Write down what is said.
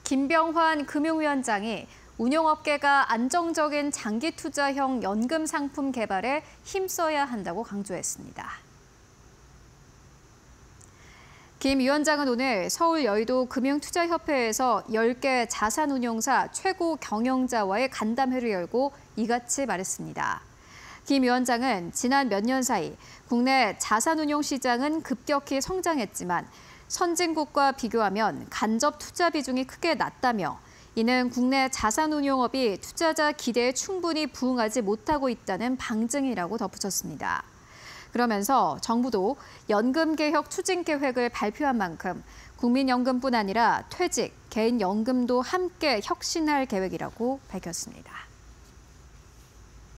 김병환 금융위원장이 운용업계가 안정적인 장기 투자형 연금 상품 개발에 힘써야 한다고 강조했습니다. 김 위원장은 오늘 서울 여의도 금융투자협회에서 10개 자산운용사 최고 경영자와의 간담회를 열고 이같이 말했습니다. 김 위원장은 지난 몇 년 사이 국내 자산운용 시장은 급격히 성장했지만 선진국과 비교하면 간접 투자 비중이 크게 낮다며 이는 국내 자산운용업이 투자자 기대에 충분히 부응하지 못하고 있다는 방증이라고 덧붙였습니다. 그러면서 정부도 연금개혁 추진 계획을 발표한 만큼 국민연금뿐 아니라 퇴직, 개인연금도 함께 혁신할 계획이라고 밝혔습니다.